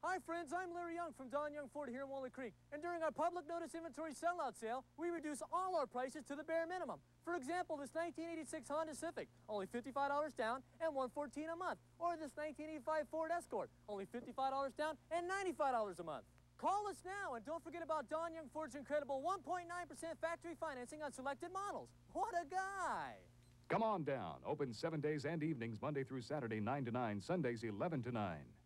Hi friends, I'm Larry Young from Don Young Ford here in Wally Creek. And during our public notice inventory sellout sale, we reduce all our prices to the bare minimum. For example, this 1986 Honda Civic, only $55 down and $114 a month. Or this 1985 Ford Escort, only $55 down and $95 a month. Call us now and don't forget about Don Young Ford's incredible 1.9% factory financing on selected models. What a guy! Come on down. Open 7 days and evenings, Monday through Saturday, 9 to 9, Sundays, 11 to 9.